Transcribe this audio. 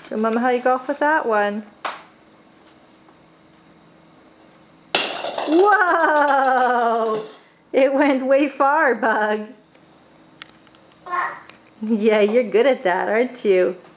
Show Mama how you go off with that one. Whoa! It went way far, Bug. Yeah, you're good at that, aren't you?